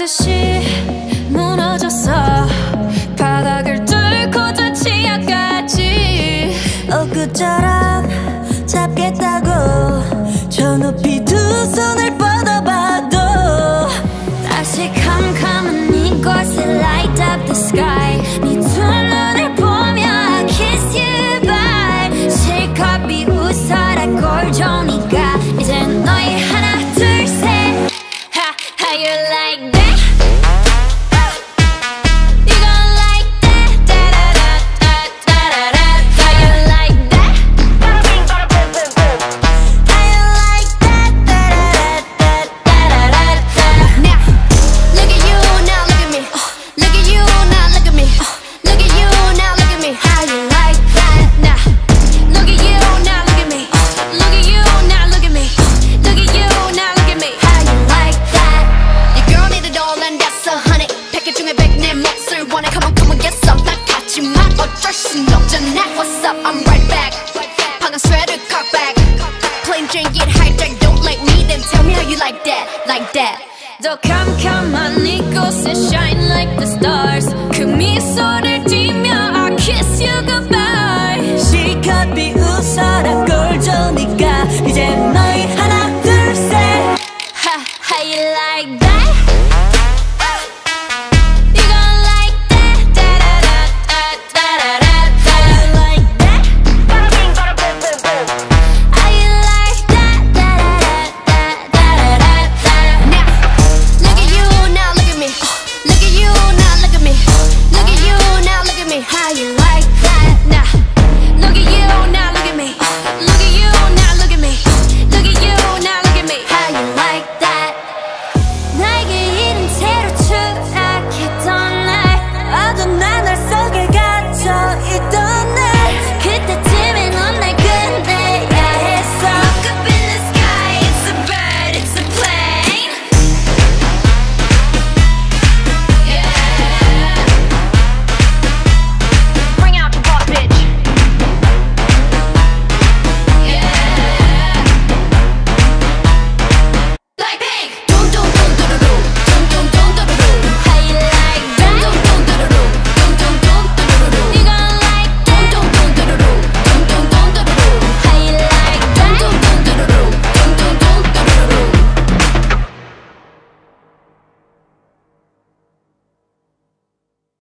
깨끗이 무너졌어. 바닥을 뚫고 저 지하까지 엊그처럼 잡겠다고 저 높이 두 손을 뻗어봐도 다시 캄캄한 이곳에 light up the sky. 네 두 눈을 보며 I kiss you bye. 실컷 비웃어라 꼴좋으니까 이젠 너희 하나 둘 셋. How you like that? You gon' like that? Da-da-da-da-da-da-da. How you like that? How you like that? Da-da-da-da-da-da-da. Now, look at you, now look at me. Look at you, now look at me. Look at you, now look at me. How you like that? Now, look at you, now look at me. Look at you, now look at me. Look at you, now look at me. How you like that? Your girl need it all and that's 100. 100개 중에 100 내 몫을 원해. Come on, come on, get some. 난 같지만 어쩔 순 없잖아. What's up? I'm right back. 방금 sweater cock back. Plain Jane get hijacked. Don't like me, then tell me how you like that. Like that. 더 캄캄한 이곳에 shine like the stars. 그 미소를